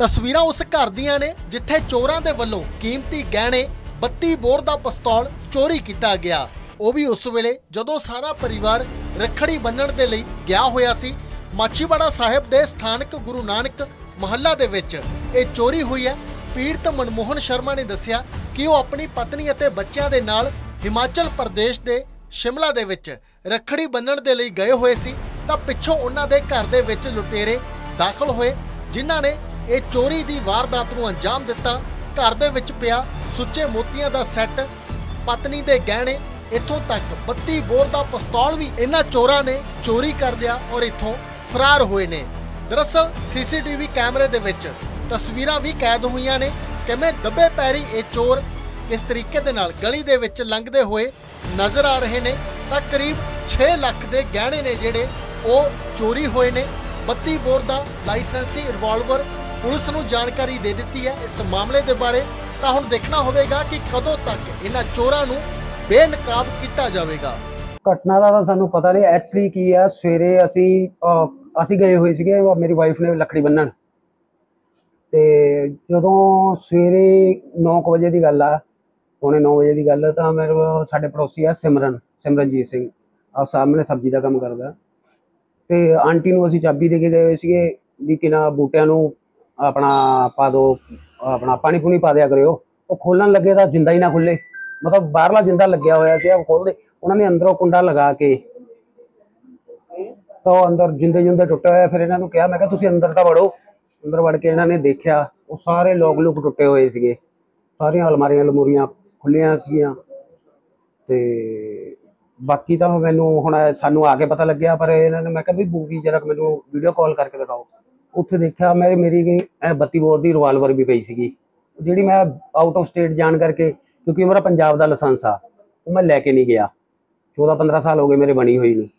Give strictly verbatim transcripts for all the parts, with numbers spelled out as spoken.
तस्वीरां उस घर दियां ने जिथे चोरां दे वल्लों कीमती गहने बत्ती बोर दा पिस्तौल चोरी किया गया। वो भी उस वेले जदों सारा परिवार रखड़ी बन्नण दे लई गया होया सी। माछीवाड़ा साहिब दे स्थानक गुरु नानक महल्ला दे विच ये चोरी हुई है। पीड़ित मनमोहन शर्मा ने दस्सिया कि वो अपनी पत्नी अते बच्चियां दे नाल हिमाचल प्रदेश दे शिमला दे विच रखड़ी बन्नण दे लई गए हुए सी तां पिछों उन्हां दे घर दे विच लुटेरे दाखल होए जिन्हां ने ये चोरी दी वारदात नूं अंजाम दिता। घर दे विच पिया सुच्चे मोतियां दा सैट, पत्नी दे गहने, इत्थों तक बत्ती बोर दा पिस्तौल भी इन्हां चोरां ने चोरी कर लिया और इत्थों फरार होए ने। दरअसल सीसीटीवी कैमरे दे विच तस्वीरां भी कैद हुईयां ने किवें दबे पैरी ये चोर किस तरीके दे नाल गली दे विच लंघदे होए नज़र आ रहे ने। तां करीब छे लाख दे गहने ने जिहड़े ओह चोरी होए ने। बत्ती बोर दा लाइसेंसी रिवाल्वर पुलिस नूं जानकारी दे दित्ती है। इस मामले दे बारे तां हुण देखना होवेगा कि कदों तक इन्हां चोरां नूं बेनकाब किया जाएगा। घटना का तो सानू पता नहीं एक्चुअली की है। सवेरे असी असी गए हुए सीगे, मेरी वाइफ ने लकड़ी बन्नण ते जदों सवेरे नौ बजे की गल आ, पौने नौ बजे की गल, तो मेरे साडे पड़ोसी है सिमरन सिमरनजीत सिंह, आप सामने सब्जी का काम करदा। ते आंटी नूं असी चाबी दे के गए हुए सीगे भी कि ना बूटियां नूं अपना पा दो, अपना पानी पूनी पा दिया करियो। वो खोलन लगे तो जिंदा ही ना खुले, मतलब बाहरला जिंदा लग्या होया सी, खोल दे। उन्होंने अंदरों कुंडा लगा के तो अंदर जिंदे जिंदे टुटे हुए। फिर इन्होंने कहा, मैं तुसीं अंदर तो वड़ो। अंदर वड़ के इन्होंने देखा वो सारे लोग लुक टुटे हुए सीगे, सारियां अलमारियां अलमूरियां खुलियां सीगियां। ते बाकी तो मैनू हुण सानू आके पता लग्या, पर इन्होंने मैं कहा भी मूवी जरा मैनू वीडियो कॉल करके दिखाओ। उत्थे देखा मैं मेरी गई बत्ती बोर दी रिवाल्वर भी पई सीगी, जिहड़ी मैं आउट ऑफ स्टेट जान करके, क्योंकि मेरा पंजाब दा लाइसेंस आ, वो मैं लैके नहीं गया। चौदह पंद्रह साल हो गए मेरे बनी हुई नूं,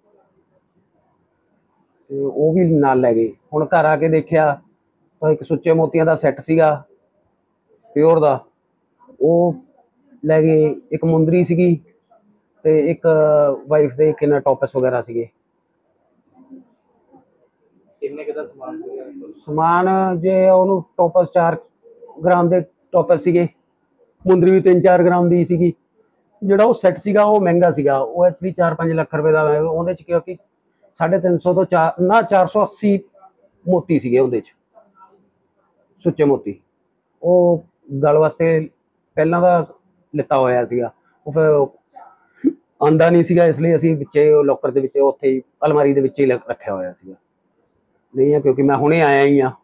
ते वो भी नाल लै गए। हुण घर आके देखिया तो एक सुच्चे मोतियां दा सैट सीगा प्योर दा, वो लै गए। एक मुंदरी सीगी ते एक वाइफ दे किन्ना टॉपस वगैरह सीगे। समान जे उन्होंने टॉपस चार ग्राम के टॉपस सीगे, मुंदरी भी तीन चार ग्राम की सीगी। जिहड़ा वो सैट सीगा वो महंगा सीगा, वो एक्चुअली चार पाँच लख रुपए का। उहदे च क्योंकि साढ़े तीन सौ तो चार ना चार सौ अस्सी मोती सीगे उहदे च, सुच्चे मोती। वो गल वास्ते पहला का लिता होया सीगा, वो फिर आंदा नहीं सीगा, इसलिए असीं विच्चे लॉकर दे विच उत्थे ही अलमारी दे विच ही रखिया होया सीगा। नहीं है क्योंकि मैं हुणे आया ही हाँ।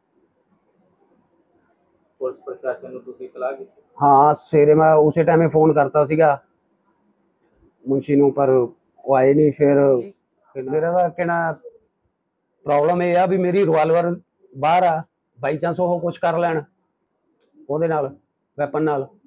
पुलिस प्रशासन नूं तुसीं इतलाह कीती? हाँ, सवेरे मैं उस टाइम फोन करता सीगा मुंशी नूं, पर वो आए नहीं। फिर मेरा दा कहना प्रॉब्लम यह आ भी मेरी रिवाल्वर बाहर आ, बाई चांस वो कुछ कर लैण ओहदे नाल वैपन नाल।